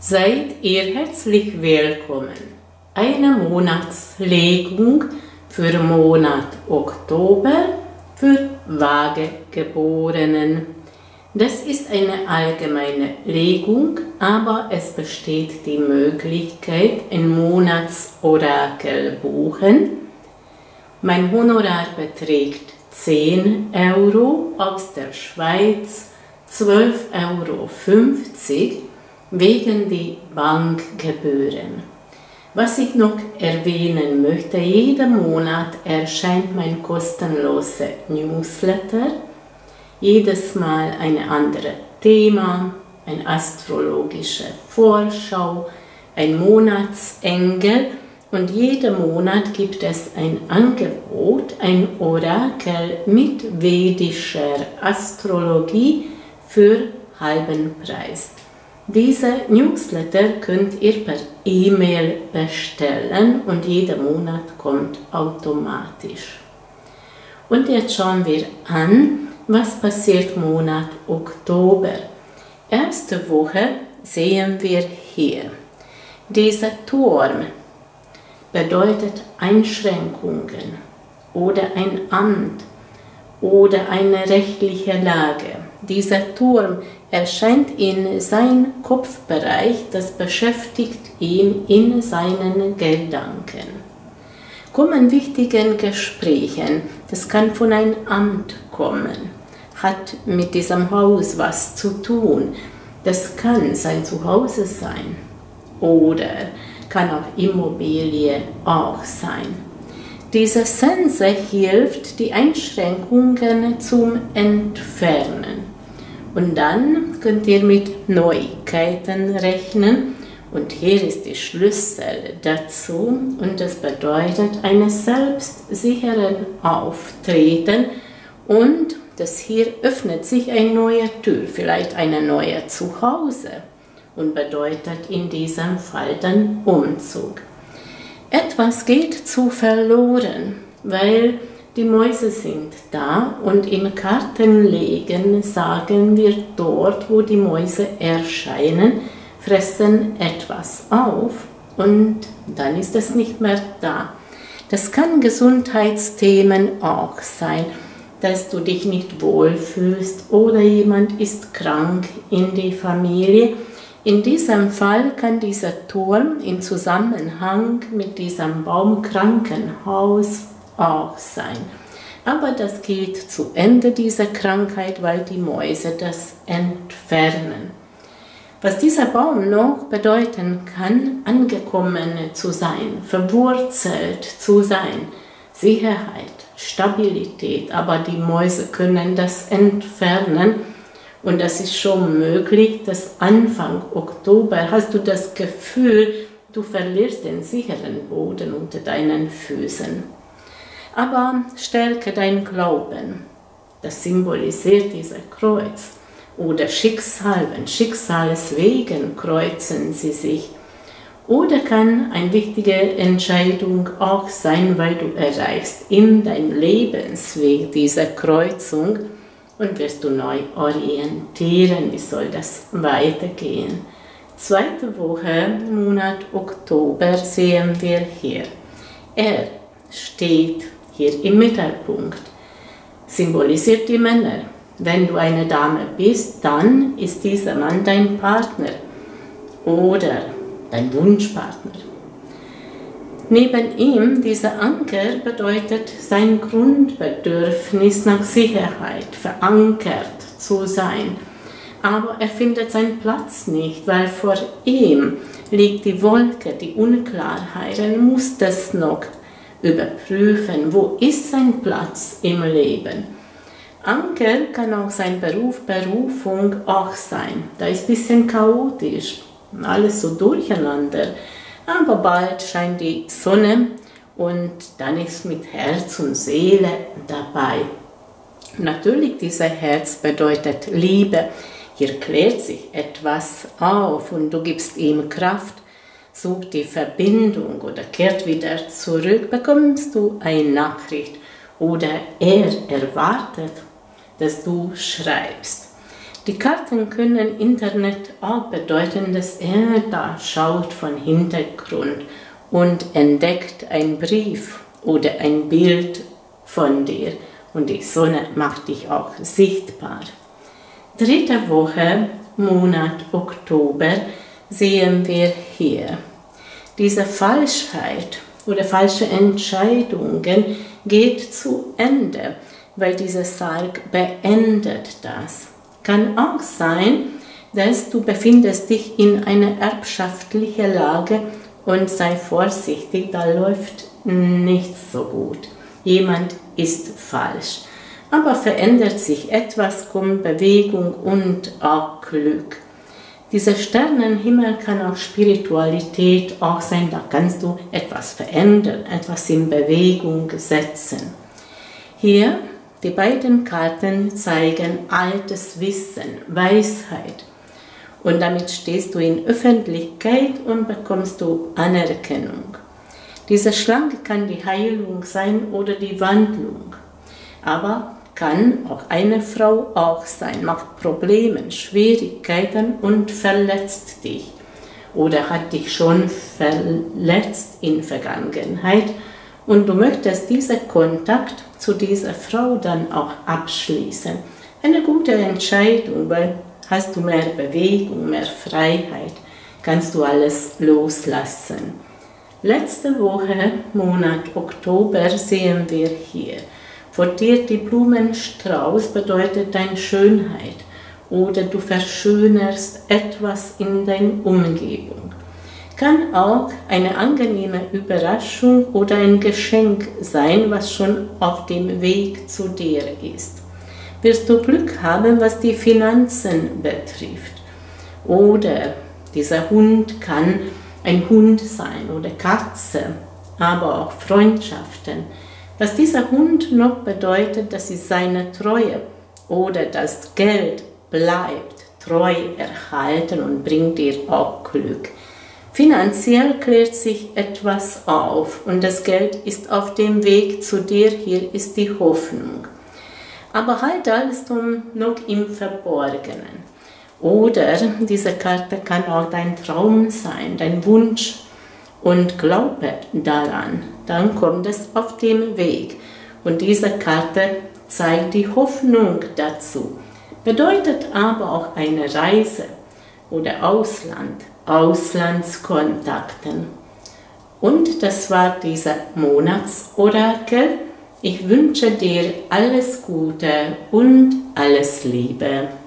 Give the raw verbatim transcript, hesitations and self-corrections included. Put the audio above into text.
Seid ihr herzlich willkommen. Eine Monatslegung für Monat Oktober für Waagegeborenen. Das ist eine allgemeine Legung, aber es besteht die Möglichkeit, ein Monatsorakel buchen. Mein Honorar beträgt zehn Euro, aus der Schweiz zwölf Euro fünfzig wegen die Bankgebühren. Was ich noch erwähnen möchte, jeden Monat erscheint mein kostenloser Newsletter. Jedes Mal ein anderes Thema, eine astrologische Vorschau, ein Monatsengel und jeden Monat gibt es ein Angebot, ein Orakel mit vedischer Astrologie für halben Preis. Diese Newsletter könnt ihr per E-Mail bestellen und jeden Monat kommt automatisch. Und jetzt schauen wir an, was passiert Monat Oktober. Erste Woche sehen wir hier. Dieser Turm bedeutet Einschränkungen oder ein Amt oder eine rechtliche Lage. Dieser Turm erscheint in seinem Kopfbereich, das beschäftigt ihn in seinen Gedanken. Kommen wichtigen Gesprächen, das kann von einem Amt kommen, hat mit diesem Haus was zu tun. Das kann sein Zuhause sein oder kann auch Immobilie auch sein. Diese Sense hilft, die Einschränkungen zum Entfernen. Und dann könnt ihr mit Neuigkeiten rechnen. Und hier ist der Schlüssel dazu. Und das bedeutet ein selbstsicheres Auftreten. Und das hier öffnet sich eine neue Tür, vielleicht eine neue Zuhause. Und bedeutet in diesem Fall den Umzug. Etwas geht zu verloren, weil die Mäuse sind da und in Kartenlegen sagen wir dort, wo die Mäuse erscheinen, fressen etwas auf und dann ist es nicht mehr da. Das kann Gesundheitsthemen auch sein, dass du dich nicht wohlfühlst oder jemand ist krank in der Familie. In diesem Fall kann dieser Turm in Zusammenhang mit diesem Baumkrankenhaus auch sein. Aber das geht zu Ende dieser Krankheit, weil die Mäuse das entfernen. Was dieser Baum noch bedeuten kann, angekommen zu sein, verwurzelt zu sein, Sicherheit, Stabilität, aber die Mäuse können das entfernen. Und das ist schon möglich, dass Anfang Oktober hast du das Gefühl, du verlierst den sicheren Boden unter deinen Füßen. Aber stärke dein Glauben. Das symbolisiert dieser Kreuz. Oder Schicksal, wenn Schicksalswegen kreuzen sie sich. Oder kann eine wichtige Entscheidung auch sein, weil du erreichst in deinem Lebensweg diese Kreuzung und wirst du neu orientieren, wie soll das weitergehen. Zweite Woche, Monat Oktober, sehen wir hier. Er steht hier im Mittelpunkt, symbolisiert die Männer. Wenn du eine Dame bist, dann ist dieser Mann dein Partner oder dein Wunschpartner. Neben ihm, dieser Anker bedeutet sein Grundbedürfnis nach Sicherheit, verankert zu sein. Aber er findet seinen Platz nicht, weil vor ihm liegt die Wolke, die Unklarheit. Er muss das noch überprüfen, wo ist sein Platz im Leben. Anker kann auch sein Beruf, Berufung auch sein. Da ist ein bisschen chaotisch, alles so durcheinander. Aber bald scheint die Sonne und dann ist mit Herz und Seele dabei. Natürlich, dieser Herz bedeutet Liebe. Hier klärt sich etwas auf und du gibst ihm Kraft. Sucht die Verbindung oder kehrt wieder zurück, bekommst du eine Nachricht oder er erwartet, dass du schreibst. Die Karten können im Internet auch bedeuten, dass er da schaut von Hintergrund und entdeckt einen Brief oder ein Bild von dir und die Sonne macht dich auch sichtbar. Dritte Woche, Monat Oktober, sehen wir hier. Diese Falschheit oder falsche Entscheidungen geht zu Ende, weil dieser Sarg beendet das. Kann auch sein, dass du befindest dich in einer erbschaftlichen Lage und sei vorsichtig, da läuft nicht so gut. Jemand ist falsch. Aber verändert sich etwas, kommt Bewegung und auch Glück. Dieser Sternenhimmel kann auch Spiritualität auch sein, da kannst du etwas verändern, etwas in Bewegung setzen. Hier, die beiden Karten zeigen altes Wissen, Weisheit. Und damit stehst du in Öffentlichkeit und bekommst du Anerkennung. Diese Schlange kann die Heilung sein oder die Wandlung. Aber kann auch eine Frau auch sein, macht Probleme, Schwierigkeiten und verletzt dich. Oder hat dich schon verletzt in Vergangenheit. Und du möchtest diesen Kontakt zu dieser Frau dann auch abschließen. Eine gute Entscheidung, weil hast du mehr Bewegung, mehr Freiheit, kannst du alles loslassen. Letzte Woche, Monat Oktober, sehen wir hier. Vor dir die Blumenstrauß bedeutet deine Schönheit oder du verschönerst etwas in deiner Umgebung. Kann auch eine angenehme Überraschung oder ein Geschenk sein, was schon auf dem Weg zu dir ist. Wirst du Glück haben, was die Finanzen betrifft. Oder dieser Hund kann ein Hund sein oder Katze, aber auch Freundschaften. Was dieser Hund noch bedeutet, dass sie seine Treue oder das Geld bleibt treu erhalten und bringt dir auch Glück. Finanziell klärt sich etwas auf und das Geld ist auf dem Weg zu dir, hier ist die Hoffnung. Aber halt alles noch im Verborgenen. Oder diese Karte kann auch dein Traum sein, dein Wunsch und glaube daran, dann kommt es auf den Weg. Und diese Karte zeigt die Hoffnung dazu, bedeutet aber auch eine Reise oder Ausland. Auslandskontakten. Und das war dieser Monatsorakel. Ich wünsche dir alles Gute und alles Liebe.